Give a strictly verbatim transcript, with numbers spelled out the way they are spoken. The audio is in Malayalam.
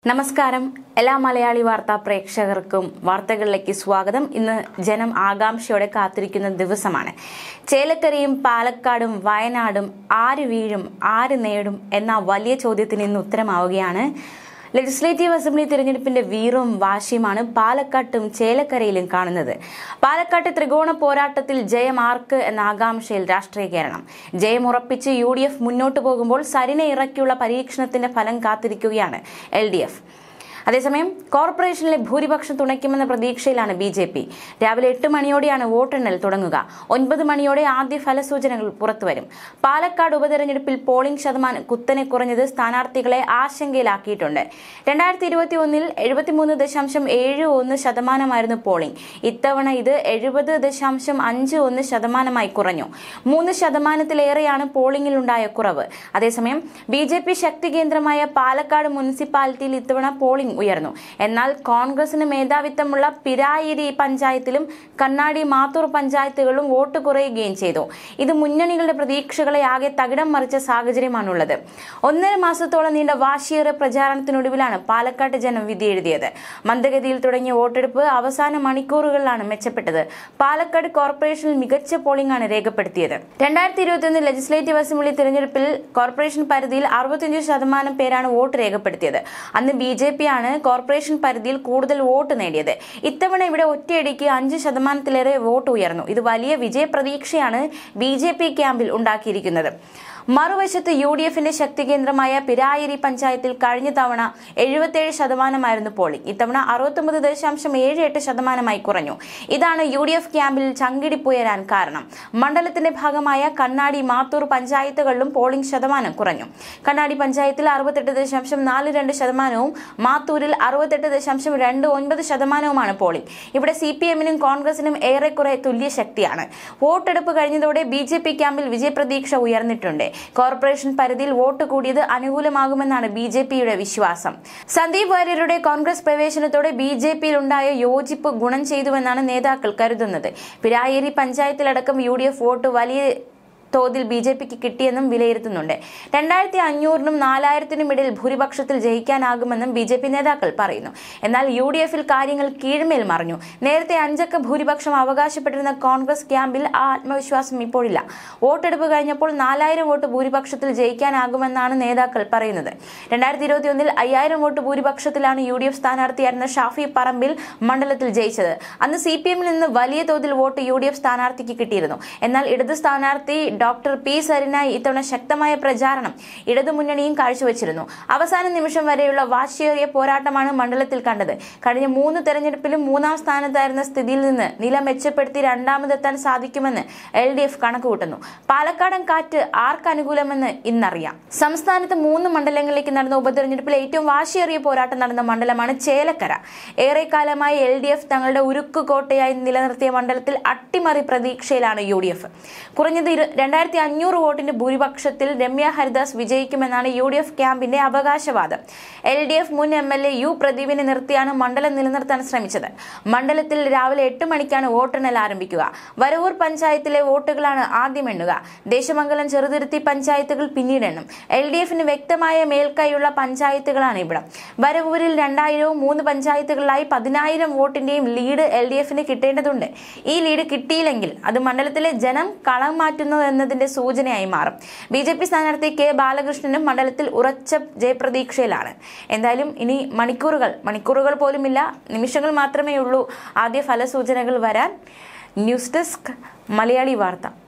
നമസ്കാരം. എല്ലാ മലയാളി വാർത്താ പ്രേക്ഷകർക്കും വാർത്തകളിലേക്ക് സ്വാഗതം. ഇന്ന് ജനം ആകാംക്ഷയോടെ കാത്തിരിക്കുന്ന ദിവസമാണ്. ചേലക്കരയും പാലക്കാടും വയനാടും ആര് വീഴും, ആര് നേടും എന്ന വലിയ ചോദ്യത്തിന് ഇന്ന് ഉത്തരമാവുകയാണ്. ലെജിസ്ലേറ്റീവ് അസംബ്ലി തിരഞ്ഞെടുപ്പിന്റെ വീറും വാശിയുമാണ് പാലക്കാട്ടും ചേലക്കരയിലും കാണുന്നത്. പാലക്കാട്ട് ത്രികോണ പോരാട്ടത്തിൽ ജയം ആർക്ക് എന്ന ആകാംക്ഷയിൽ രാഷ്ട്രീയ കേരളം. ജയം ഉറപ്പിച്ച് യു ഡി എഫ് മുന്നോട്ടു പോകുമ്പോൾ സരിനെ ഇറക്കിയുള്ള പരീക്ഷണത്തിന്റെ ഫലം കാത്തിരിക്കുകയാണ് എൽ ഡി എഫ്. അതേസമയം കോർപ്പറേഷനിലെ ഭൂരിപക്ഷം തുണയ്ക്കുമെന്ന പ്രതീക്ഷയിലാണ് ബി ജെ പി. രാവിലെ എട്ട് മണിയോടെയാണ് വോട്ടെണ്ണൽ തുടങ്ങുക. ഒൻപത് മണിയോടെ ആദ്യ ഫലസൂചനകൾ പുറത്തുവരും. പാലക്കാട് ഉപതെരഞ്ഞെടുപ്പിൽ പോളിംഗ് ശതമാനം കുത്തനെ കുറഞ്ഞത് സ്ഥാനാർത്ഥികളെ ആശങ്കയിലാക്കിയിട്ടുണ്ട്. രണ്ടായിരത്തി ഇരുപത്തി ഒന്നിൽ എഴുപത്തിമൂന്ന് ദശാംശം ഏഴ് ഒന്ന് ശതമാനമായിരുന്നു പോളിംഗ്. ഇത്തവണ ഇത് എഴുപത് ദശാംശം അഞ്ച് ഒന്ന് ശതമാനമായി കുറഞ്ഞു. മൂന്ന് ശതമാനത്തിലേറെയാണ് പോളിംഗിലുണ്ടായ കുറവ്. അതേസമയം ബി ജെ പി ശക്തി കേന്ദ്രമായ പാലക്കാട് മുനിസിപ്പാലിറ്റിയിൽ ഇത്തവണ പോളിംഗ് ഉയർന്നു. എന്നാൽ കോൺഗ്രസിന് മേധാവിത്വമുള്ള പിരായിരി പഞ്ചായത്തിലും കണ്ണാടി മാത്തൂർ പഞ്ചായത്തുകളിലും വോട്ട് കുറയുകയും ചെയ്തു. ഇത് മുന്നണികളുടെ പ്രതീക്ഷകളെ ആകെ തകിടം മറിച്ച സാഹചര്യമാണുള്ളത്. ഒന്നര മാസത്തോളം നീണ്ട വാശിയേറെ പ്രചാരണത്തിനൊടുവിലാണ് പാലക്കാട്ട് ജനം വിധിയെഴുതിയത്. മന്ദഗതിയിൽ തുടങ്ങിയ വോട്ടെടുപ്പ് അവസാന മണിക്കൂറുകളിലാണ് മെച്ചപ്പെട്ടത്. പാലക്കാട് കോർപ്പറേഷനിൽ മികച്ച പോളിംഗ് ആണ് രേഖപ്പെടുത്തിയത്. രണ്ടായിരത്തി ഇരുപത്തി ഒന്ന് ലെജിസ്ലേറ്റീവ് അസംബ്ലി തിരഞ്ഞെടുപ്പിൽ കോർപ്പറേഷൻ പരിധിയിൽ അറുപത്തിയഞ്ച് ശതമാനം പേരാണ് വോട്ട് രേഖപ്പെടുത്തിയത്. അന്ന് ബി ജെ പി ആണ് കോർപ്പറേഷൻ പരിധിയിൽ കൂടുതൽ വോട്ട് നേടിയത്. ഇത്തവണ ഇവിടെ ഒറ്റയടിക്ക് അഞ്ച് ശതമാനത്തിലേറെ വോട്ട് ഉയർന്നു. ഇത് വലിയ വിജയപ്രതീക്ഷയാണ് ബി ജെ പി ക്യാമ്പിൽ ഉണ്ടാക്കിയിരിക്കുന്നത്. മറുവശത്ത് യു ഡി എഫിന്റെ ശക്തി കേന്ദ്രമായ പിരായിരി പഞ്ചായത്തിൽ കഴിഞ്ഞ തവണ എഴുപത്തിയേഴ് ശതമാനമായിരുന്നു പോളിംഗ്. ഇത്തവണ അറുപത്തൊമ്പത് ദശാംശം ഏഴ് എട്ട് ശതമാനമായി കുറഞ്ഞു. ഇതാണ് യു ഡി എഫ് ക്യാമ്പിൽ ചങ്കിടിപ്പുയരാൻ കാരണം. മണ്ഡലത്തിന്റെ ഭാഗമായ കണ്ണാടി മാത്തൂർ പഞ്ചായത്തുകളിലും പോളിംഗ് ശതമാനം കുറഞ്ഞു. കണ്ണാടി പഞ്ചായത്തിൽ അറുപത്തെട്ട് ദശാംശം നാല് രണ്ട് ശതമാനവും മാത്തൂരിൽ അറുപത്തെട്ട് ദശാംശം രണ്ട് ഒൻപത് ശതമാനവുമാണ് പോളിംഗ്. ഇവിടെ സി പി എമ്മിനും കോൺഗ്രസിനും ഏറെക്കുറെ തുല്യ ശക്തിയാണ്. വോട്ടെടുപ്പ് കഴിഞ്ഞതോടെ ബി ജെ പി ക്യാമ്പിൽ വിജയപ്രതീക്ഷ ഉയർന്നിട്ടുണ്ട്. കോർപ്പറേഷൻ പരിധിയിൽ വോട്ട് കൂടിയത് അനുകൂലമാകുമെന്നാണ് ബി ജെ പിയുടെ വിശ്വാസം. സന്ദീപ് വാര്യരുടെ കോൺഗ്രസ് പ്രവേശനത്തോടെ ബി ജെ പിയിൽ ഉണ്ടായ യോജിപ്പ് ഗുണം ചെയ്തുവെന്നാണ് നേതാക്കൾ കരുതുന്നത്. പിരായേരി പഞ്ചായത്തിലടക്കം യു ഡി എഫ് വോട്ട് വലിയ തോതിൽ ബി ജെ പിക്ക് കിട്ടിയെന്നും വിലയിരുത്തുന്നുണ്ട്. രണ്ടായിരത്തി അഞ്ഞൂറിനും നാലായിരത്തിനും ഇടയിൽ ഭൂരിപക്ഷത്തിൽ ജയിക്കാനാകുമെന്നും ബി ജെ പി നേതാക്കൾ പറയുന്നു. എന്നാൽ യു ഡി എഫിൽ കാര്യങ്ങൾ കീഴ്മേൽ മറിഞ്ഞു. നേരത്തെ അഞ്ചക്ക ഭൂരിപക്ഷം അവകാശപ്പെട്ടിരുന്ന കോൺഗ്രസ് ക്യാമ്പിൽ ആ ആത്മവിശ്വാസം ഇപ്പോഴില്ല. വോട്ടെടുപ്പ് കഴിഞ്ഞപ്പോൾ നാലായിരം വോട്ട് ഭൂരിപക്ഷത്തിൽ ജയിക്കാനാകുമെന്നാണ് നേതാക്കൾ പറയുന്നത്. രണ്ടായിരത്തി ഇരുപത്തി ഒന്നിൽ അയ്യായിരം വോട്ട് ഭൂരിപക്ഷത്തിലാണ് യു ഡി എഫ് സ്ഥാനാർത്ഥിയായിരുന്ന ഷാഫി പറമ്പിൽ മണ്ഡലത്തിൽ ജയിച്ചത്. അന്ന് സി പി എമ്മിൽ നിന്ന് വലിയ തോതിൽ വോട്ട് യു ഡി എഫ് സ്ഥാനാർത്ഥിക്ക് കിട്ടിയിരുന്നു. എന്നാൽ ഇടത് സ്ഥാനാർത്ഥി ഡോക്ടർ പി സരിനായി ഇത്തവണ ശക്തമായ പ്രചാരണം ഇടതുമുന്നണിയും കാഴ്ചവെച്ചിരുന്നു. അവസാന നിമിഷം വരെയുള്ള വാശിയേറിയ പോരാട്ടമാണ് മണ്ഡലത്തിൽ കണ്ടത്. കഴിഞ്ഞ മൂന്ന് തെരഞ്ഞെടുപ്പിലും മൂന്നാം സ്ഥാനത്തായിരുന്ന സ്ഥിതിയിൽ നിന്ന് നില മെച്ചപ്പെടുത്തി രണ്ടാമതെത്താൻ സാധിക്കുമെന്ന് എൽ ഡി എഫ് കണക്കുകൂട്ടുന്നു. പാലക്കാടൻ കാറ്റ് ആർക്ക് അനുകൂലമെന്ന് ഇന്നറിയാം. സംസ്ഥാനത്ത് മൂന്ന് മണ്ഡലങ്ങളിലേക്ക് നടന്ന ഉപതെരഞ്ഞെടുപ്പിൽ ഏറ്റവും വാശിയേറിയ പോരാട്ടം നടന്ന മണ്ഡലമാണ് ചേലക്കര. ഏറെക്കാലമായി എൽ ഡി എഫ് തങ്ങളുടെ ഉരുക്കു കോട്ടയായി നിലനിർത്തിയ മണ്ഡലത്തിൽ അട്ടിമറി പ്രതീക്ഷയിലാണ് യു ഡി എഫ്. കുറഞ്ഞത് രണ്ടായിരത്തി അഞ്ഞൂറ് വോട്ടിന്റെ ഭൂരിപക്ഷത്തിൽ രമ്യ ഹരിദാസ് വിജയിക്കുമെന്നാണ് യു ഡി എഫ് ക്യാമ്പിന്റെ അവകാശവാദം. എൽ ഡി എഫ് മുൻ എം എൽ എ യു പ്രദീപിനെ നിർത്തിയാണ് മണ്ഡലം നിലനിർത്താൻ ശ്രമിച്ചത്. മണ്ഡലത്തിൽ രാവിലെ എട്ട് മണിക്കാണ് വോട്ടെണ്ണൽ ആരംഭിക്കുക. വരവൂർ പഞ്ചായത്തിലെ വോട്ടുകളാണ് ആദ്യം എണ്ണുക. ദേശമംഗലം, ചെറുതുരുത്തി പഞ്ചായത്തുകൾ പിന്നീട് എണ്ണും. എൽ ഡി എഫിന് വ്യക്തമായ മേൽക്കൈയുള്ള പഞ്ചായത്തുകളാണ് ഇവിടം. വരവൂരിൽ രണ്ടായിരവും മൂന്ന് പഞ്ചായത്തുകളിലായി പതിനായിരം വോട്ടിന്റെയും ലീഡ് എൽ ഡി എഫിന് കിട്ടേണ്ടതുണ്ട്. ഈ ലീഡ് കിട്ടിയില്ലെങ്കിൽ അത് മണ്ഡലത്തിലെ ജനം കളം മാറ്റുന്നു എന്നതിന്റെ സൂചനയായി മാറും. ബി ജെ പി സ്ഥാനാർത്ഥി കെ ബാലകൃഷ്ണനും മണ്ഡലത്തിൽ ഉറച്ച ജയപ്രതീക്ഷയിലാണ്. എന്തായാലും ഇനി മണിക്കൂറുകൾ മണിക്കൂറുകൾ പോലുമില്ല, നിമിഷങ്ങൾ മാത്രമേ ഉള്ളൂ ആദ്യ ഫലസൂചനകൾ വരാൻ. ന്യൂസ് ഡെസ്ക് മലയാളി വാർത്ത.